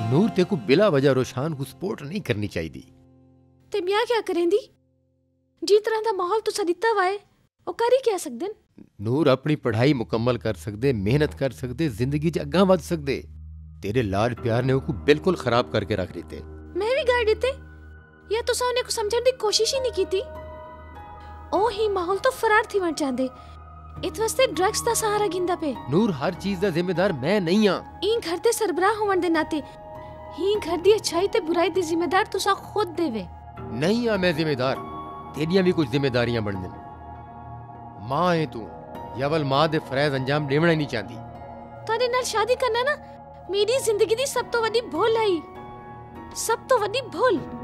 ਨੂਰ ਤੇ ਕੋ ਬਿਲਾ ਵਜ੍ਹਾ ਰੋਸ਼ਾਨ ਕੋ ਸਪੋਰਟ ਨਹੀਂ ਕਰਨੀ ਚਾਹੀਦੀ। ਤੇ ਮੈਂ ਕੀ ਕरेंदी? ਜਿਸ ਤਰ੍ਹਾਂ ਦਾ ਮਾਹੌਲ ਤੁਸੀਂ ਦਿੱਤਾ ਵਾ ਹੈ ਉਹ ਕਰ ਹੀ ਕਹਿ ਸਕਦੇ ਨੇ। ਨੂਰ ਆਪਣੀ ਪੜ੍ਹਾਈ ਮੁਕੰਮਲ ਕਰ ਸਕਦੇ, ਮਿਹਨਤ ਕਰ ਸਕਦੇ, ਜ਼ਿੰਦਗੀ 'ਚ ਅੱਗਾ ਵੱਧ ਸਕਦੇ। ਤੇਰੇ ਲਾਡ ਪਿਆਰ ਨੇ ਉਹ ਬਿਲਕੁਲ ਖਰਾਬ ਕਰਕੇ ਰੱਖ ਦਿੱਤੇ। ਮੈਂ ਵੀ ਗਾੜ ਦਿੱਤੇ ਜਾਂ ਤੁਸੀਂ ਉਹਨੇ ਕੋ ਸਮਝਣ ਦੀ ਕੋਸ਼ਿਸ਼ ਹੀ ਨਹੀਂ ਕੀਤੀ। ਉਹ ਹੀ ਮਾਹੌਲ ਤੋਂ ਫਰਾਰ ਥੀ ਵਣ ਚਾਹੁੰਦੇ, ਇਸ ਵਾਸਤੇ ਡਰੱਗਸ ਦਾ ਸਹਾਰਾ ਗਿੰਦਾ ਪਏ। ਨੂਰ ਹਰ ਚੀਜ਼ ਦਾ ਜ਼ਿੰਮੇਦਾਰ ਮੈਂ ਨਹੀਂ ਹਾਂ। ਇਹ ਘਰ ਦੇ ਸਰਬਰਾਹ ਹੋਣ ਦੇ ਨਾਤੇ ਹੀ ਘਰ ਦੀ ਅੱਛਾਈ ਤੇ ਬੁਰਾਈ ਦੀ ਜ਼ਿੰਮੇਦਾਰ ਤੁਸੀਂ ਖੁਦ ਦੇਵੇ। ਨਹੀਂ ਆ ਮੈਂ ਜ਼ਿੰਮੇਦਾਰ, ਤੇਰੀਆਂ ਵੀ ਕੁਝ ਜ਼ਿੰਮੇਦਾਰੀਆਂ ਬਣਨ। ਮਾਂ ਹੈ ਤੂੰ, ਯਵਲ ਮਾਂ ਦੇ ਫਰਜ਼ ਅੰਜਾਮ ਦੇਵਣਾ ਹੀ ਨਹੀਂ ਚਾਹਦੀ। ਤੁਹਾਡੇ ਨਾਲ ਸ਼ਾਦੀ ਕਰਨਾ ਨਾ ਮੇਰੀ ਜ਼ਿੰਦਗੀ ਦੀ ਸਭ ਤੋਂ ਵੱਡੀ ਭੁੱਲ ਆਈ, ਸਭ ਤੋਂ ਵੱਡੀ ਭੁੱਲ।